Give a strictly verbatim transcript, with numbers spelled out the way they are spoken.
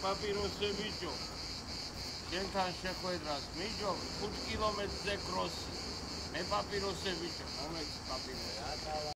მეპაპიროსებიჭო შენთან შეხვედრას მიჯო ხუთ კილომეტრზე კროსი მეპაპიროსებიჭო მომეც პაპიროსი